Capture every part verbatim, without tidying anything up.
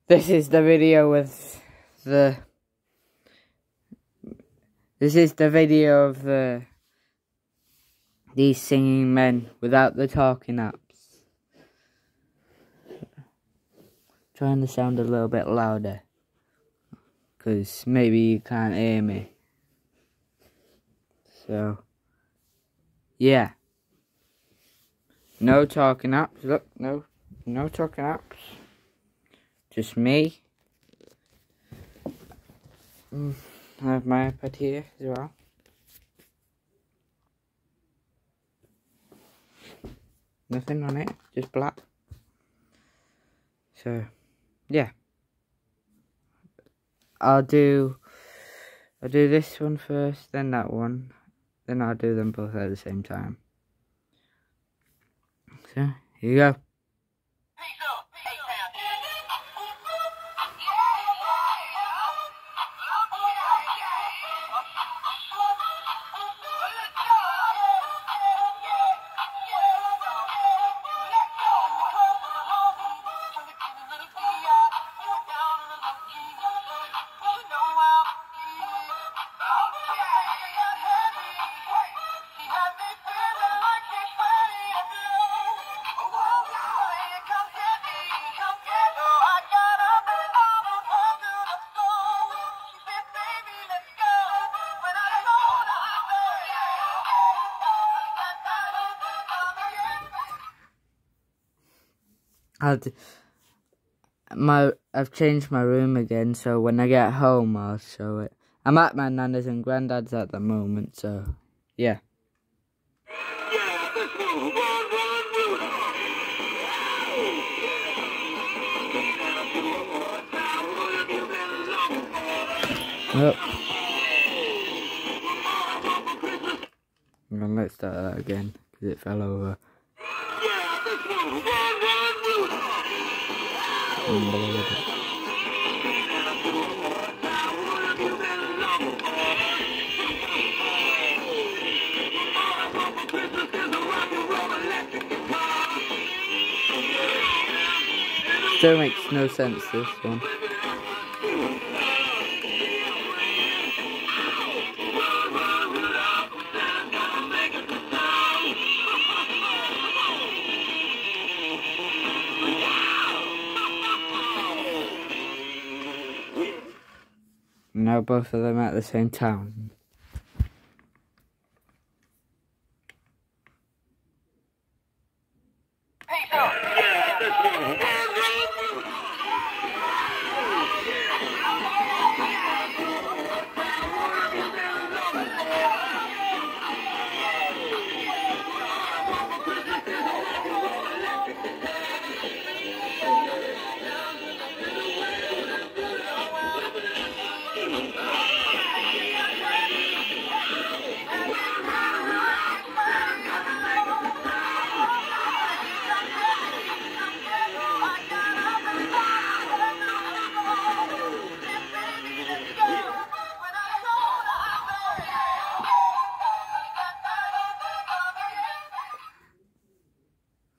This is the video with the... This is the video of the... these singing men without the talking apps. Trying to sound a little bit louder, because maybe you can't hear me. So, yeah. No talking apps. Look, no, no talking apps. Just me. Mm, I have my iPad here as well. Nothing on it, just black. So, yeah. I'll do, I'll do this one first, then that one. Then I'll do them both at the same time. So, here you go. I'll d my I've changed my room again, so when I get home I'll show it. I'm at my nana's and granddad's at the moment, so yeah. Yep. And let's start that again because it fell over. Still makes no sense, this one. Now both of them at the same time.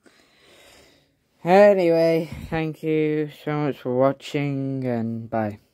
Anyway, thank you so much for watching, and bye.